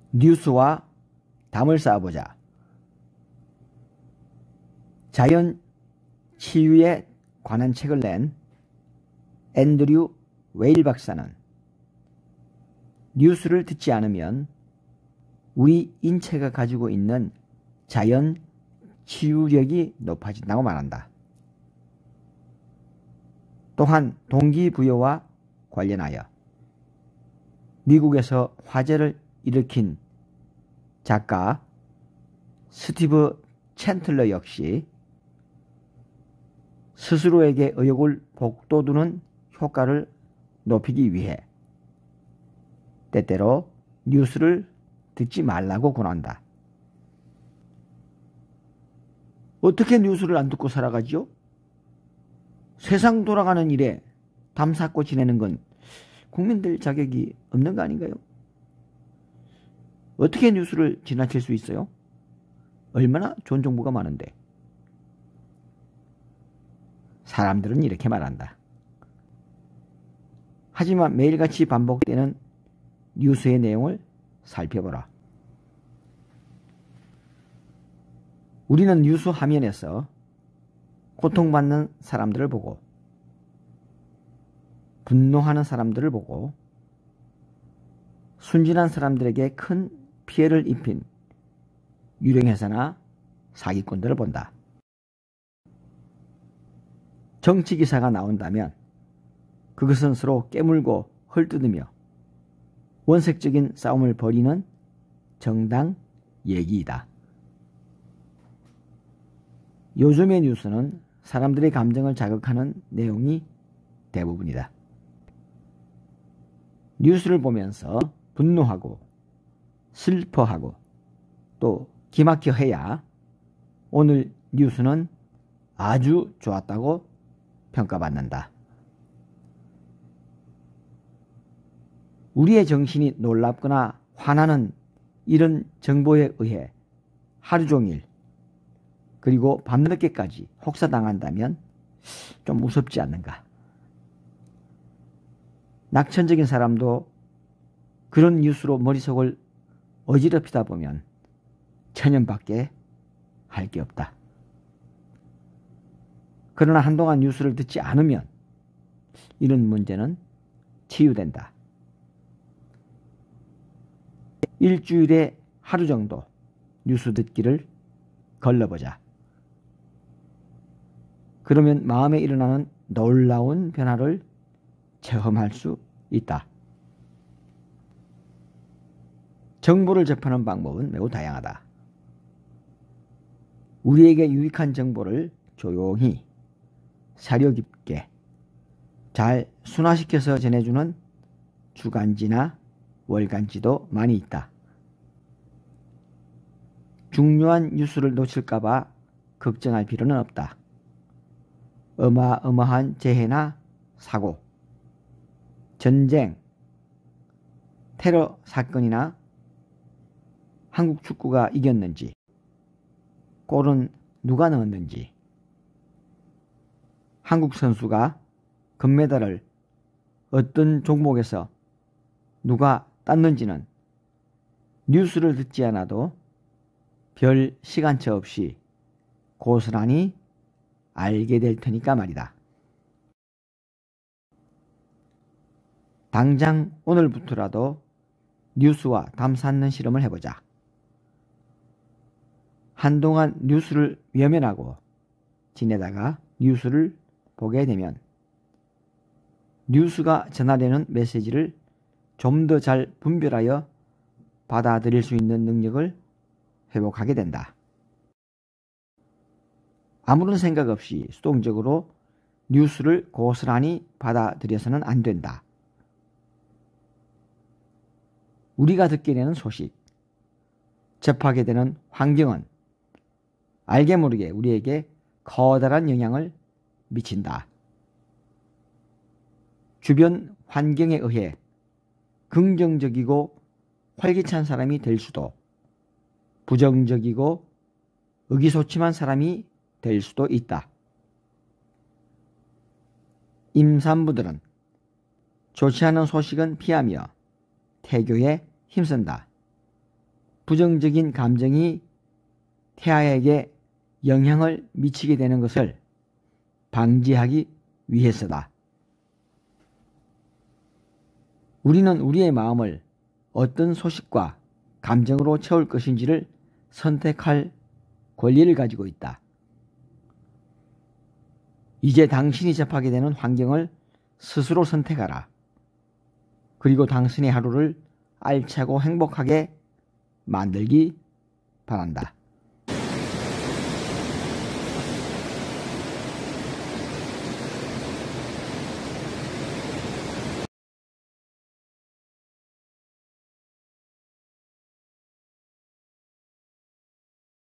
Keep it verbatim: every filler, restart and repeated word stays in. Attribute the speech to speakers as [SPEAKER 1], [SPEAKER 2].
[SPEAKER 1] 뉴스와 담을 쌓아보자. 자연 치유에 관한 책을 낸 앤드류 웨일 박사는 뉴스를 듣지 않으면 우리 인체가 가지고 있는 자연 치유력이 높아진다고 말한다. 또한 동기부여와 관련하여 미국에서 화제를 일으킨 작가 스티브 챈틀러 역시 스스로에게 의욕을 북돋우는 효과를 높이기 위해 때때로 뉴스를 듣지 말라고 권한다. 어떻게 뉴스를 안 듣고 살아가지요? 세상 돌아가는 일에 담쌓고 지내는 건 국민들 자격이 없는 거 아닌가요? 어떻게 뉴스를 지나칠 수 있어요? 얼마나 좋은 정보가 많은데. 사람들은 이렇게 말한다. 하지만 매일같이 반복되는 뉴스의 내용을 살펴보라. 우리는 뉴스 화면에서 고통받는 사람들을 보고 분노하는 사람들을 보고 순진한 사람들에게 큰 피해를 입힌 유령회사나 사기꾼들을 본다. 정치기사가 나온다면 그것은 서로 깨물고 헐뜯으며 원색적인 싸움을 벌이는 정당 얘기이다. 요즘의 뉴스는 사람들의 감정을 자극하는 내용이 대부분이다. 뉴스를 보면서 분노하고 슬퍼하고 또 기막혀 해야 오늘 뉴스는 아주 좋았다고 평가받는다. 우리의 정신이 놀랍거나 화나는 이런 정보에 의해 하루 종일 그리고 밤늦게까지 혹사당한다면 좀 무섭지 않는가? 낙천적인 사람도 그런 뉴스로 머릿속을 어지럽히다 보면 천년밖에 할 게 없다. 그러나 한동안 뉴스를 듣지 않으면 이런 문제는 치유된다. 일주일에 하루 정도 뉴스 듣기를 걸러보자. 그러면 마음에 일어나는 놀라운 변화를 체험할 수 있다. 정보를 접하는 방법은 매우 다양하다. 우리에게 유익한 정보를 조용히 사려 깊게 잘 순화시켜서 전해주는 주간지나 월간지도 많이 있다. 중요한 뉴스를 놓칠까봐 걱정할 필요는 없다. 어마어마한 재해나 사고, 전쟁, 테러 사건이나 한국 축구가 이겼는지, 골은 누가 넣었는지, 한국 선수가 금메달을 어떤 종목에서 누가 땄는지는 뉴스를 듣지 않아도 별 시간차 없이 고스란히 알게 될 테니까 말이다. 당장 오늘부터라도 뉴스와 담 쌓는 실험을 해보자. 한동안 뉴스를 외면하고 지내다가 뉴스를 보게 되면 뉴스가 전하려는 메시지를 좀 더 잘 분별하여 받아들일 수 있는 능력을 회복하게 된다. 아무런 생각 없이 수동적으로 뉴스를 고스란히 받아들여서는 안 된다. 우리가 듣게 되는 소식, 접하게 되는 환경은 알게 모르게 우리에게 커다란 영향을 미친다. 주변 환경에 의해 긍정적이고 활기찬 사람이 될 수도, 부정적이고 의기소침한 사람이 될 수도 있다. 임산부들은 좋지 않은 소식은 피하며 태교에 힘쓴다. 부정적인 감정이 태아에게 영향을 미치게 되는 것을 방지하기 위해서다. 우리는 우리의 마음을 어떤 소식과 감정으로 채울 것인지를 선택할 권리를 가지고 있다. 이제 당신이 접하게 되는 환경을 스스로 선택하라. 그리고 당신의 하루를 알차고 행복하게 만들기 바란다.